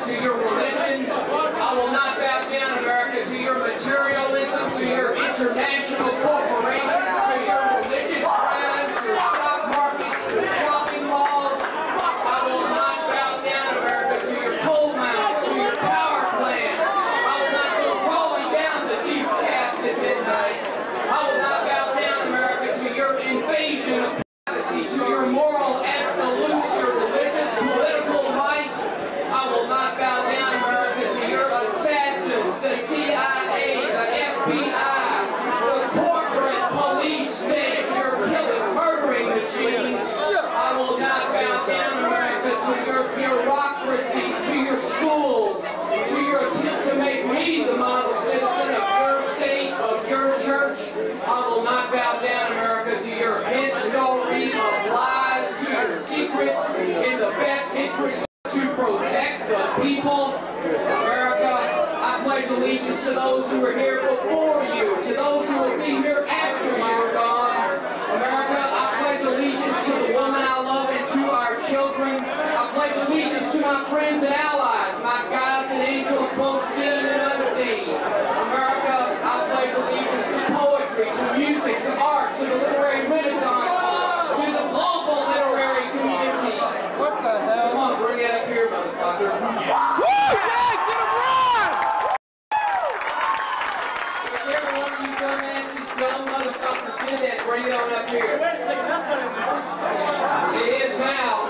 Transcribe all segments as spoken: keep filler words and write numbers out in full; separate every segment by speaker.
Speaker 1: to your religion. I will not bow down, America, to your materialism, to your international corporations, to your religious friends, your stock markets, your shopping malls. I will not bow down, America, to your coal mines, to your power plants. I will not go crawling down the deep shafts at midnight. I will not bow down, America, to your invasion of privacy, to your moral absolutes, your religious, political might. I will not bow down, America, to your assassins, the C I A, the F B I, the corporate police state, your killing, murdering machines. I will not bow down, America, to your bureaucracies, to your schools, to your attempt to make me the model citizen of your state, of your church. I will not bow down, America, to your history of lies, to your secrets in the best interest to protect the people. America, I pledge allegiance to those who were here before you, to those who will be here after you are gone. America, I pledge allegiance to the woman I love and to our children. I pledge allegiance to my friends and allies, my guides and angels, both seen and unseen. America, I pledge allegiance to poetry, to music, to art, to the literary renaissance, to the global literary community.
Speaker 2: What the hell?
Speaker 1: Come on, bring it up here, motherfucker.
Speaker 2: Woo! Yeah, get him run!
Speaker 1: If every one of you dumbasses, dumb motherfuckers did that, bring it on up here.
Speaker 3: Wait a second, that's not in
Speaker 1: It is now.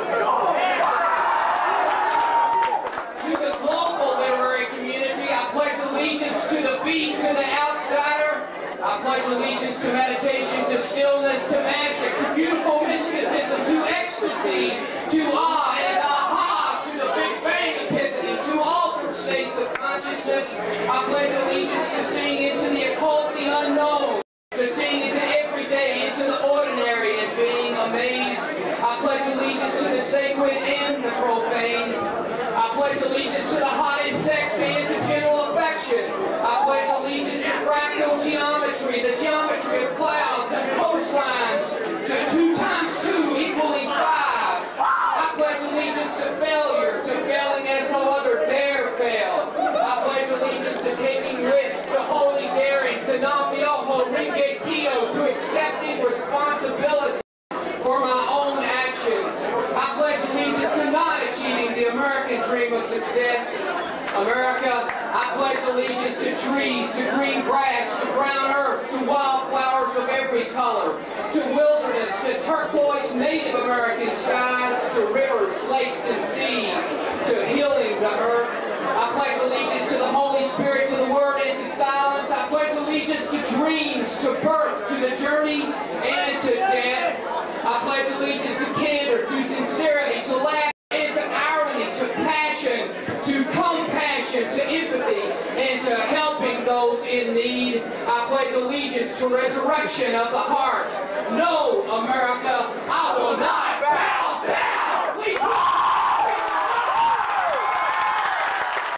Speaker 1: To the global literary community, I pledge allegiance to the beat, to the outsider. I pledge allegiance to meditation, to stillness, to magic, to beautiful mysticism, to ecstasy, to awe and aha, to the Big Bang epiphany, to altered states of consciousness. I pledge allegiance to seeing into the occult, the unknown, to seeing into everyday, into the ordinary, and being amazed. I pledge allegiance to the sacred and the profane. I pledge allegiance to the hottest sex and to gentle affection. I pledge allegiance to fractal geometry, the geometry of clouds and coastlines, to two times two equaling five. I pledge allegiance to failure, to failing as no other dare fail. I pledge allegiance to taking risks, to holy daring, to Nam-myoho Renge Kyo, to accepting responsibility for my own actions. I pledge allegiance to not achieving the American dream of success. America, I pledge allegiance to trees, to green grass, to brown earth, to wildflowers of every color, to wilderness, to turquoise Native American skies, to rivers, lakes, and seas, to healing the earth. I pledge allegiance to the Holy Spirit, to the Word, and to silence. I pledge allegiance to dreams, to birth, to the journey, and to death. I pledge allegiance to candor, to sincerity, to laughter, and to irony, to passion, to compassion, to empathy, and to helping those in need. I pledge allegiance to resurrection of the heart. No, America, I will not